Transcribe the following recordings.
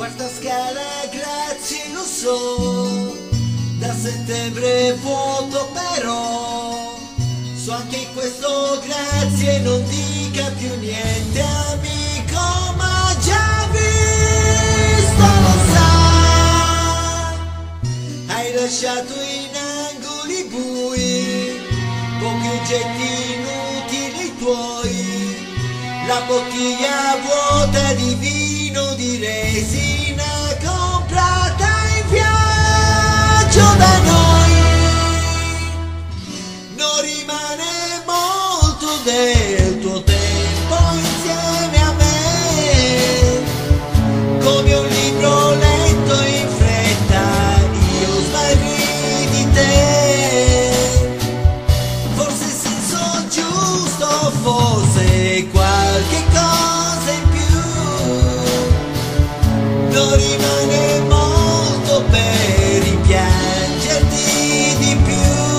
Quarta scala, grazie, lo so, da settembre è vuoto però, so anche in questo grazie, non dica più niente amico, ma già visto lo sai, hai lasciato in angoli bui, pochi oggetti inutili tuoi, la bottiglia vuota di vino di resina comprata in viaggio da noi. Non rimane molto del tuo tempo insieme a me, come un libro letto in fretta io sbarri di te. Forse il senso giusto, forse qualche cosa in più, non rimane molto per rimpiangerti di più.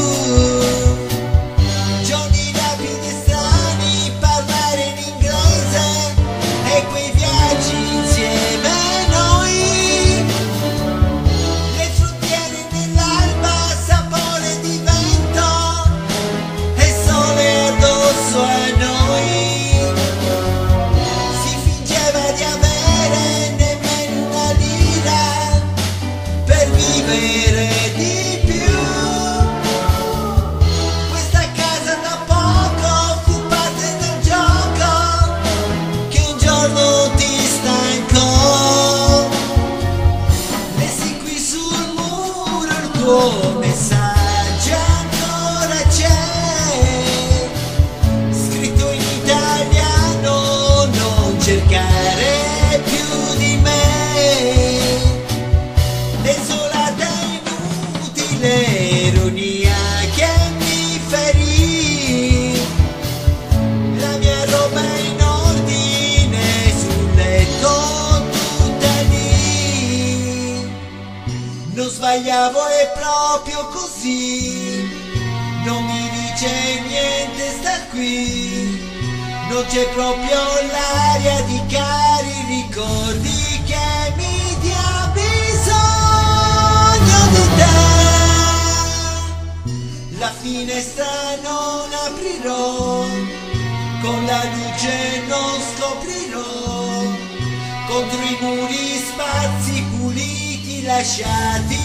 Giorni rapidi e strani, parlare in inglese e quei viaggi insieme a noi, le frontiere nell'alba, sapore di vento e sole addosso a noi. Si fingeva di avere nemmeno una lira per vivere di più. Questa casa da poco fu parte del gioco che un giorno ti stancò. Messi qui sul muro il tuo messaggio ancora c'è, scritto in italiano, non cercare più di me. Desolata e inutile ironia che mi ferì, la mia roba in ordine sul letto tutta lì. Non sbagliavo, è proprio così, non mi dice niente star qui, non c'è proprio l'aria di cari ricordi che mi dia bisogno di te. La finestra non aprirò, con la luce non scoprirò, contro i muri spazi puliti lasciati